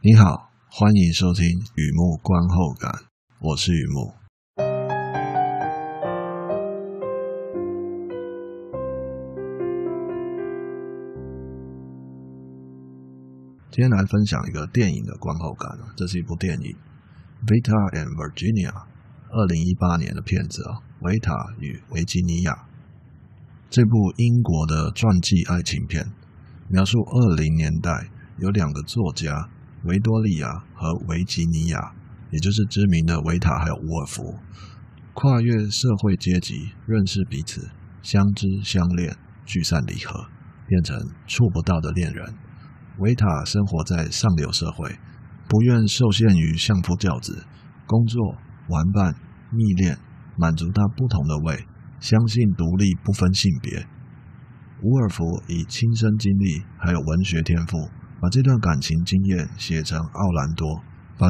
你好，欢迎收听雨幕观后感，我是雨幕。今天来分享一个电影的观后感，这是一部电影 Vita and Virginia 2018年的片子维塔与维吉尼亚。这部英国的传记爱情片描述20年代有两个作家维多利亚和维吉尼亚，也就是知名的维塔还有伍尔夫，跨越社会阶级认识彼此，相知相恋，聚散离合，变成触不到的恋人。维塔生活在上流社会，不愿受限于相夫教子，工作、玩伴、蜜恋，满足他不同的胃，相信独立不分性别。伍尔夫以亲身经历还有文学天赋，把这段感情经验写成奥兰多，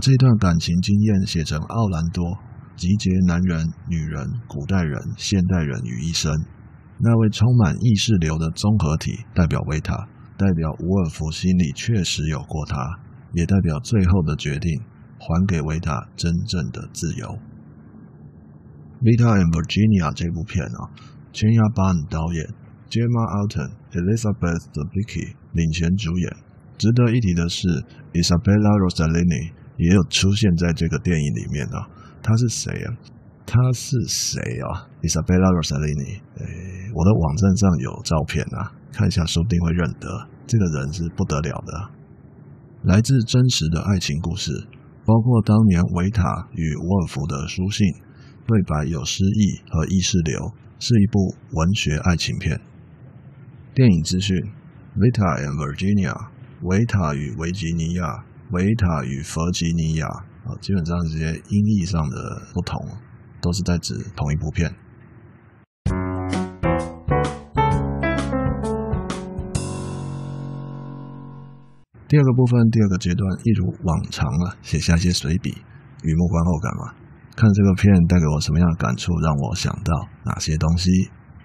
集结男人、女人、古代人、现代人于一身。那位充满意识流的综合体代表维塔，代表伍尔夫心里确实有过他，也代表最后的决定还给维塔真正的自由。Vita and Virginia 这部片全亚巴恩导演， Gemma Arterton、Elizabeth Debicki 领衔主演。值得一提的是 Isabella Rossellini 也有出现在这个电影里面她是谁Isabella Rossellini 我的网站上有照片看一下说不定会认得，这个人是不得了的来自真实的爱情故事，包括当年维塔与伍尔夫的书信，对白有诗意和意识流，是一部文学爱情片。电影资讯 Vita and Virginia， 维塔与维吉尼亚，维塔与弗吉尼亚基本上这些音译上的不同都是在指同一部片。第二个部分，第二个阶段，一如往常写下一些随笔，雨幕观后感看这个片带给我什么样的感触，让我想到哪些东西。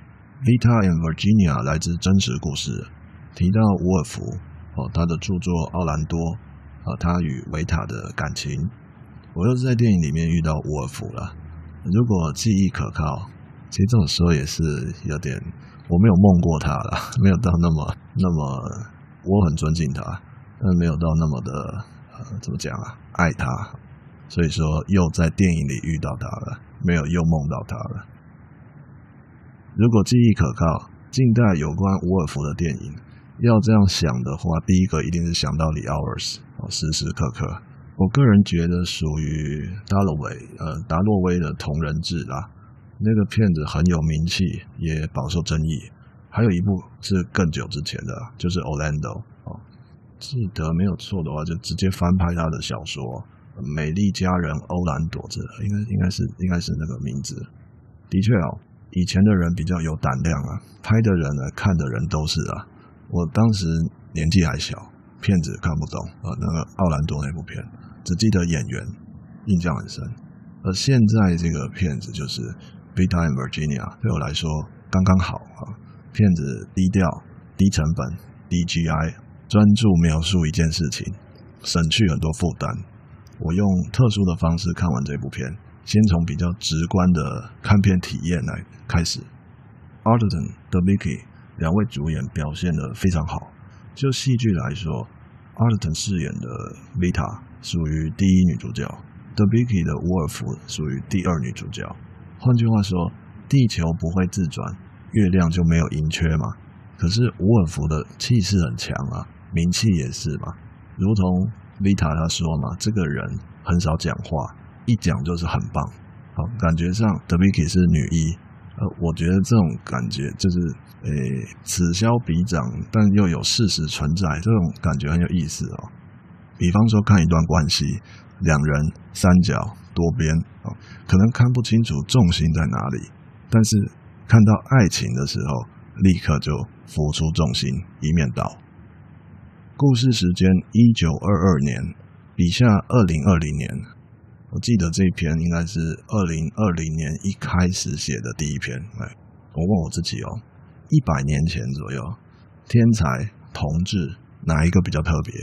Vita and Virginia 来自真实故事，提到伍尔夫他的著作《奥兰多》他与维塔的感情。我又是在电影里面遇到伍尔夫了。如果记忆可靠，其实这种说也是有点，我没有梦过他啦，没有到那么我很尊敬他，但没有到那么的怎么讲爱他，所以说又在电影里遇到他了，没有又梦到他了。如果记忆可靠，近代有关伍尔夫的电影要这样想的话，第一个一定是想到 The Hours， 时时刻刻。我个人觉得属于达洛威的同人志啦，那个片子很有名气，也饱受争议。还有一部是更久之前的，就是 Orlando，记得没有错的话，就直接翻拍他的小说《美丽佳人欧兰朵》，应该是那个名字。的确以前的人比较有胆量拍的人看的人都是我当时年纪还小，片子看不懂那个奥兰多那部片，只记得演员，印象很深。而现在这个片子就是 Vita and Virginia， 对我来说刚刚好片子低调、低成本、低 GI， 专注描述一件事情，省去很多负担。我用特殊的方式看完这部片，先从比较直观的看片体验来开始。Arterton、Debicki 两位主演表现得非常好。就戏剧来说， Arterton 饰演的 Vita 属于第一女主角， Debicki 的伍尔夫属于第二女主角。换句话说，地球不会自转，月亮就没有盈缺嘛。可是伍尔夫的气势很强名气也是嘛。如同 Vita 他说嘛，这个人很少讲话，一讲就是很棒。感觉上 Debicki 是女一，我觉得这种感觉就是此消彼长，但又有事实存在，这种感觉很有意思比方说看一段关系，两人三角多边可能看不清楚重心在哪里，但是看到爱情的时候，立刻就浮出重心，以免倒。故事时间1922年，笔下2020年。我记得这一篇应该是2020年一开始写的第一篇。我问我自己100年前左右，天才同志哪一个比较特别？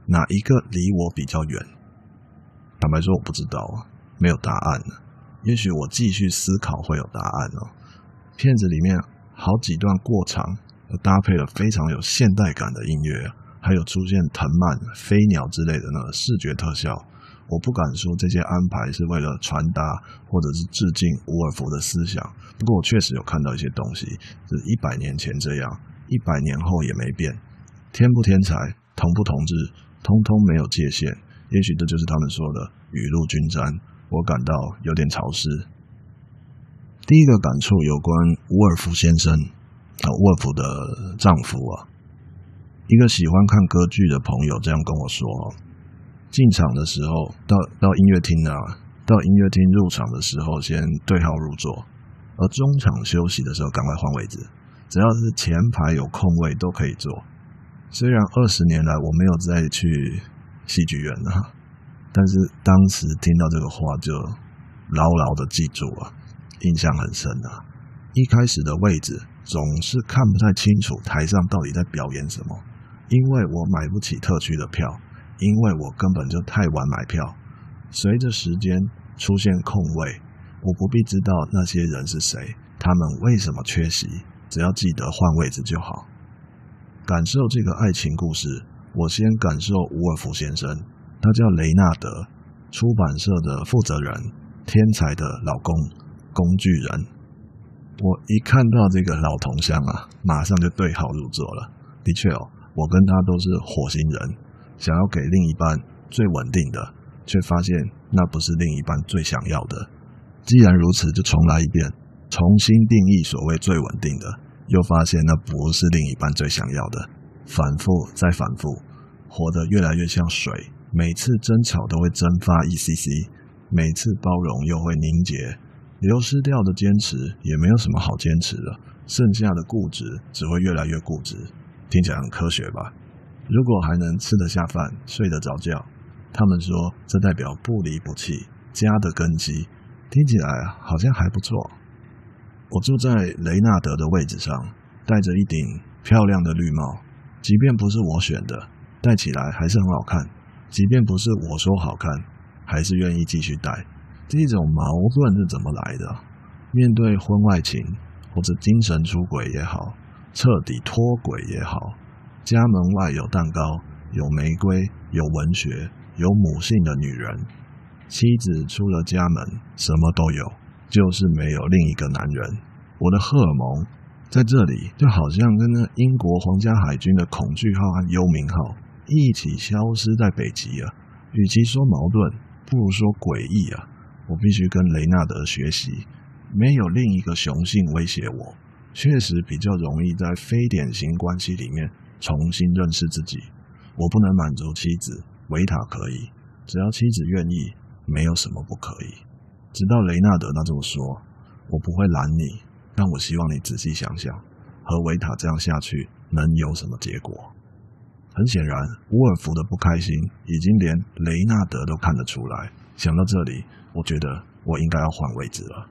哪一个离我比较远？坦白说我不知道啊，没有答案了。也许我继续思考会有答案哦。片子里面好几段过场，搭配了非常有现代感的音乐，还有出现藤蔓、飞鸟之类的那个视觉特效。我不敢说这些安排是为了传达或者是致敬伍尔夫的思想，不过我确实有看到一些东西是100年前这样，100年后也没变。天不天才，同不同志，通通没有界限。也许这就是他们说的雨露均沾，我感到有点潮湿。第一个感触有关伍尔夫先生，伍尔夫的丈夫啊。一个喜欢看歌剧的朋友这样跟我说，进场的时候到音乐厅啊，到音乐厅入场的时候先对号入座，而中场休息的时候赶快换位置，只要是前排有空位都可以坐。虽然20年来我没有再去戏剧院了，但是当时听到这个话就牢牢的记住了，印象很深啊。一开始的位置总是看不太清楚台上到底在表演什么，因为我买不起特区的票，因为我根本就太晚买票。随着时间出现空位，我不必知道那些人是谁，他们为什么缺席，只要记得换位置就好。感受这个爱情故事，我先感受伍尔夫先生，他叫雷纳德，出版社的负责人，天才的老公，工具人。我一看到这个老同乡啊，马上就对号入座了。的确哦，我跟他都是火星人，想要给另一半最稳定的，却发现那不是另一半最想要的。既然如此，就重来一遍，重新定义所谓最稳定的，又发现那不是另一半最想要的。反复再反复，活得越来越像水，每次争吵都会蒸发一 cc， 每次包容又会凝结。流失掉的坚持也没有什么好坚持了，剩下的固执只会越来越固执。听起来很科学吧？如果还能吃得下饭，睡得着觉，他们说这代表不离不弃，家的根基。听起来好像还不错。我住在雷纳德的位置上，戴着一顶漂亮的绿帽，即便不是我选的，戴起来还是很好看，即便不是我说好看，还是愿意继续戴。这种矛盾是怎么来的？面对婚外情，或者精神出轨也好，彻底脱轨也好，家门外有蛋糕，有玫瑰，有文学，有母性的女人。妻子出了家门，什么都有，就是没有另一个男人。我的荷尔蒙在这里就好像跟那英国皇家海军的恐惧号和幽冥号一起消失在北极啊。与其说矛盾，不如说诡异啊。我必须跟雷纳德学习，没有另一个雄性威胁我，确实比较容易在非典型关系里面重新认识自己。我不能满足妻子，维塔可以，只要妻子愿意，没有什么不可以。直到雷纳德他这么说，我不会拦你，但我希望你仔细想想，和维塔这样下去能有什么结果？很显然，伍尔夫的不开心已经连雷纳德都看得出来。想到这里，我觉得我应该要换位置了。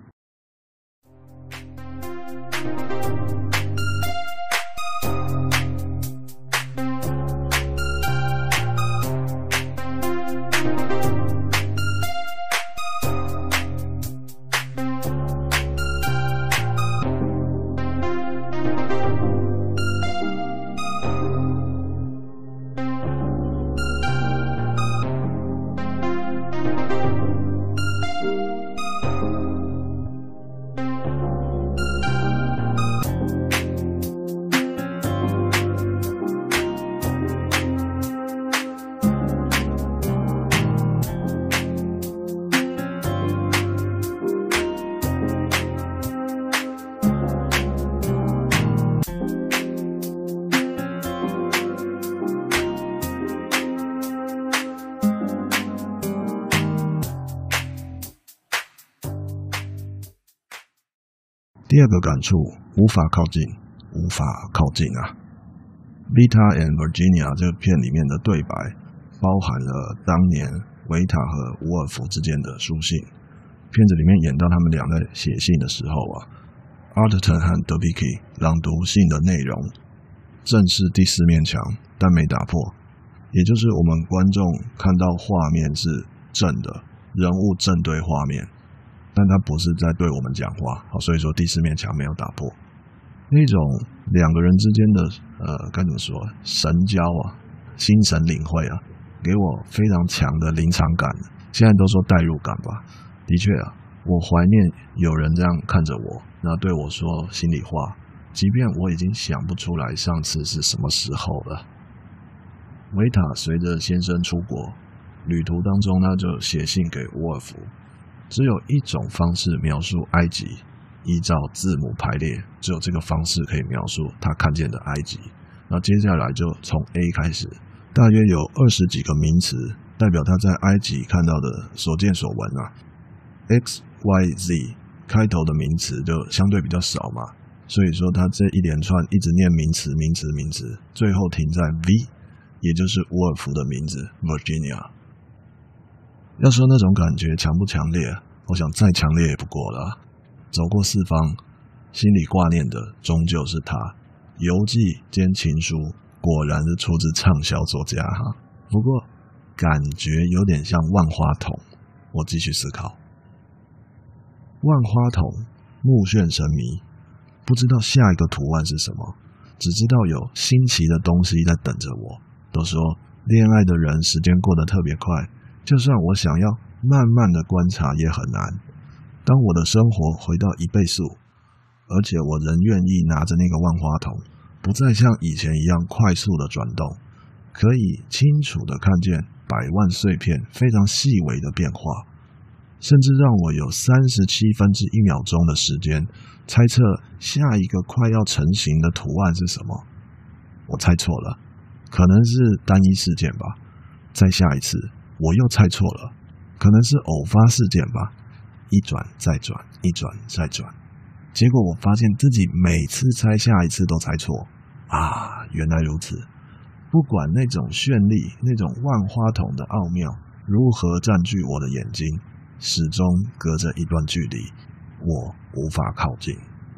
第二个感触，无法靠近，无法靠近啊。Vita and Virginia 这个片里面的对白，包含了当年维塔和伍尔夫之间的书信。片子里面演到他们俩在写信的时候啊 ，Arterton 和德比基朗读信的内容，正是第4面墙，但没打破。 也就是我们观众看到画面是正的，人物正对画面，但他不是在对我们讲话，所以说第四面墙没有打破。那种两个人之间的该怎么说，神交啊，心神领会啊，给我非常强的临场感，现在都说代入感吧。的确啊，我怀念有人这样看着我，那对我说心里话，即便我已经想不出来上次是什么时候了。维塔随着先生出国，旅途当中他就写信给沃尔夫，只有一种方式描述埃及，依照字母排列，只有这个方式可以描述他看见的埃及。那接下来就从 A 开始，大约有20几个名词，代表他在埃及看到的所见所闻啊。XYZ 开头的名词就相对比较少嘛，所以说他这一连串一直念名词，最后停在 V， 也就是沃尔夫的名字 Virginia。 要说那种感觉强不强烈，我想再强烈也不过了。走过四方，心里挂念的终究是他。游记兼情书果然是出自畅销作家哈，不过感觉有点像万花筒。我继续思考，万花筒目眩神迷，不知道下一个图案是什么，只知道有新奇的东西在等着我。都说恋爱的人时间过得特别快，就算我想要慢慢的观察也很难。当我的生活回到1倍速，而且我仍愿意拿着那个万花筒，不再像以前一样快速的转动，可以清楚的看见百万碎片非常细微的变化，甚至让我有1/37秒钟的时间猜测下一个快要成型的图案是什么。我猜错了，可能是单一事件吧。再下一次我又猜错了，可能是偶发事件吧。一转再转，一转再转，结果我发现自己每次猜下一次都猜错啊！原来如此。不管那种绚丽，那种万花筒的奥妙如何占据我的眼睛，始终隔着一段距离，我无法靠近。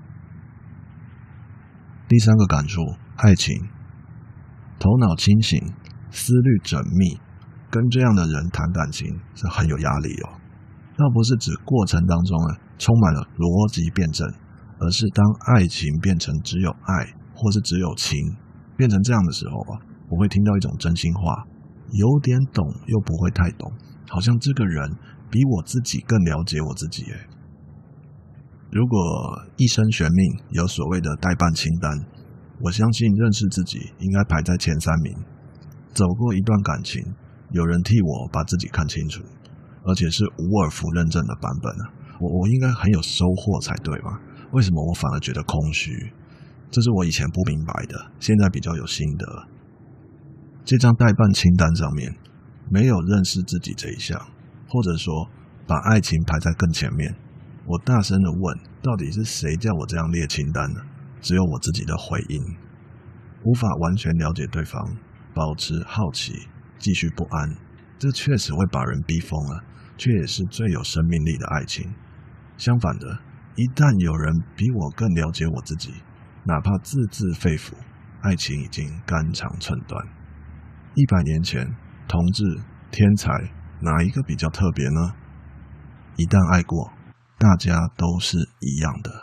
第三个感触，爱情。头脑清醒，思虑缜密，跟这样的人谈感情是很有压力哦。倒不是指过程当中充满了逻辑辩证，而是当爱情变成只有爱，或是只有情，变成这样的时候啊，我会听到一种真心话，有点懂又不会太懂，好像这个人比我自己更了解我自己耶。如果一生悬命有所谓的待办清单，我相信认识自己应该排在前3名。走过一段感情，有人替我把自己看清楚，而且是伍尔夫认证的版本啊，我应该很有收获才对吧？为什么我反而觉得空虚？这是我以前不明白的，现在比较有心得。这张待办清单上面没有认识自己这一项，或者说把爱情排在更前面。我大声的问，到底是谁叫我这样列清单呢？只有我自己的回应。无法完全了解对方，保持好奇，继续不安，这确实会把人逼疯了，却也是最有生命力的爱情。相反的，一旦有人比我更了解我自己，哪怕字字肺腑，爱情已经肝肠寸断。100年前，同志、天才，哪一个比较特别呢？一旦爱过，大家都是一样的。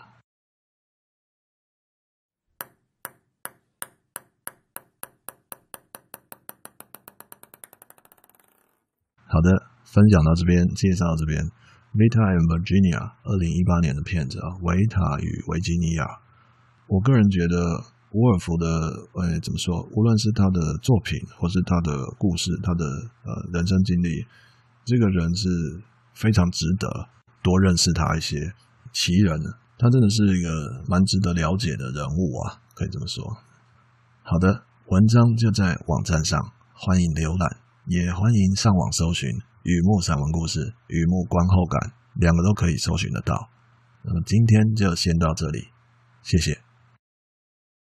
好的，分享到这边，介绍到这边。Vita and Virginia 2018年的片子啊，维塔与维吉尼亚。我个人觉得伍尔夫的怎么说，无论是他的作品或是他的故事，他的人生经历，这个人是非常值得多认识他一些。奇人，他真的是一个蛮值得了解的人物啊，可以这么说。好的，文章就在网站上，欢迎浏览，也欢迎上网搜寻雨木散文故事、雨木观后感，2个都可以搜寻得到。那么今天就先到这里，谢谢。